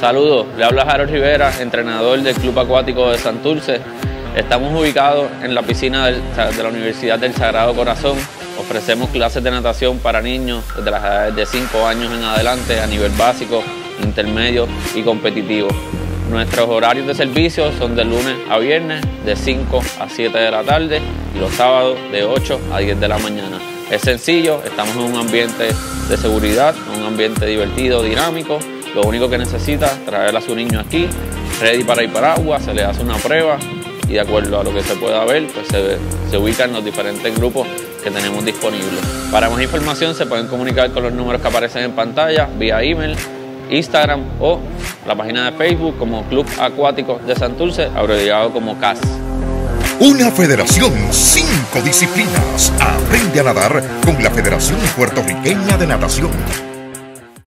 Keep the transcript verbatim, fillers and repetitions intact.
Saludos, le habla Harold Rivera, entrenador del Club Acuático de Santurce. Estamos ubicados en la piscina del, de la Universidad del Sagrado Corazón. Ofrecemos clases de natación para niños desde las edades de cinco años en adelante a nivel básico, intermedio y competitivo. Nuestros horarios de servicio son de lunes a viernes de cinco a siete de la tarde y los sábados de ocho a diez de la mañana. Es sencillo, estamos en un ambiente de seguridad, un ambiente divertido, dinámico. Lo único que necesita es traer a su niño aquí, ready para ir para agua, se le hace una prueba y de acuerdo a lo que se pueda ver, pues se, se ubican los diferentes grupos que tenemos disponibles. Para más información se pueden comunicar con los números que aparecen en pantalla, vía email, Instagram o la página de Facebook como Club Acuático de Santurce, abreviado como C A S. Una federación, cinco disciplinas. Aprende a nadar con la Federación Puertorriqueña de Natación.